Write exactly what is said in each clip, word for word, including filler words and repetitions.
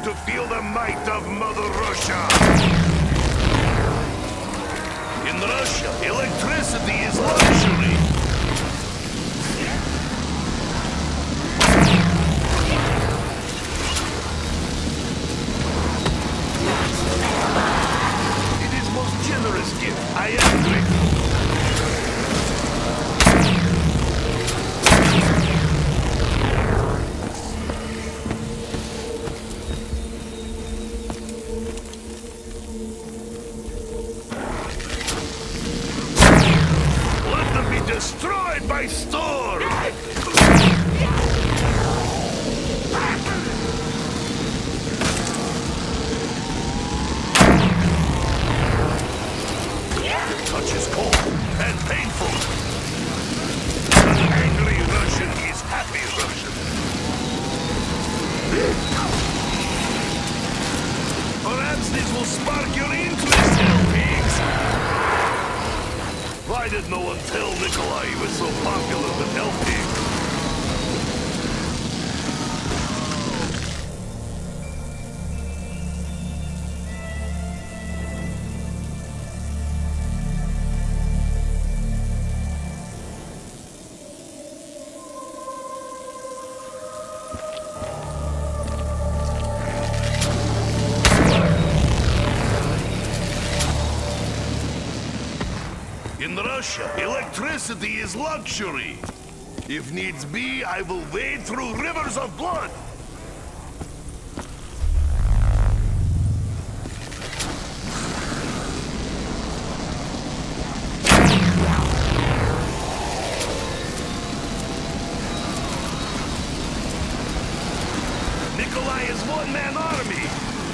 to feel the might of Mother Russia. In Russia, electricity is luxury. It is most generous gift. I am grateful. Destroyed by storm! The touch is cold and painful. An angry Russian is happy Russian. Perhaps this will spark your interest, hell pigs! Why did no one tell Nikolai he was so popular with Hellpig? In Russia, electricity is luxury. If needs be, I will wade through rivers of blood. Nikolai is one-man army.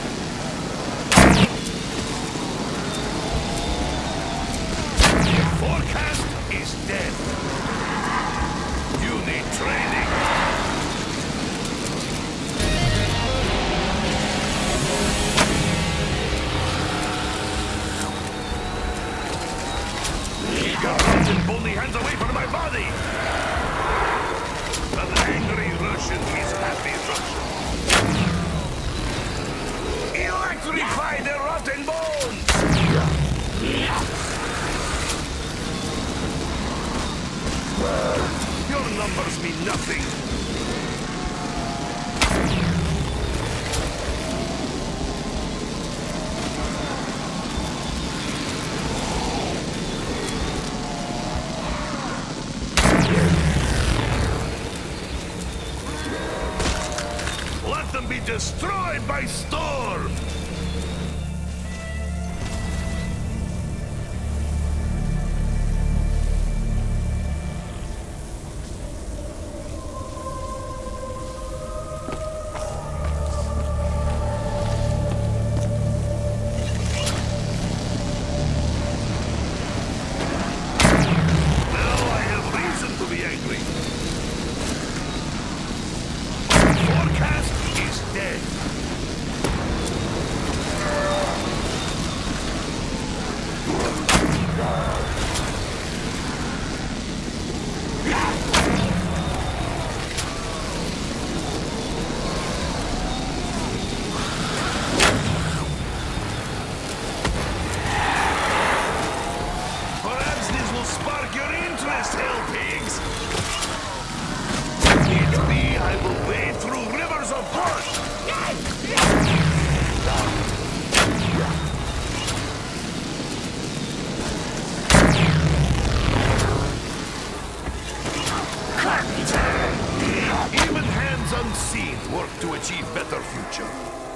Forecast is dead. You need training. Get your bony hands away from my body! An angry Russian is happy Russian. Electrify their rotten bones! Your numbers mean nothing. Let them be destroyed by storm! Spark your interest, hell pigs! Need me, I will wade through rivers of blood! Even hands unseen work to achieve better future.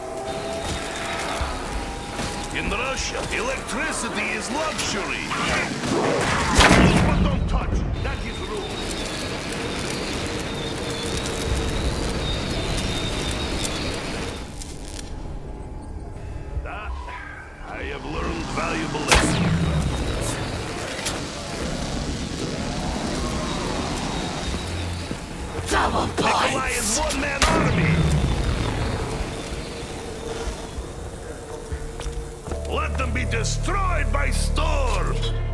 In Russia, electricity is luxury. But don't touch. That is rule. That, I have learned valuable lessons. Double points! Nikolai is one-man army. Let them be destroyed by storm!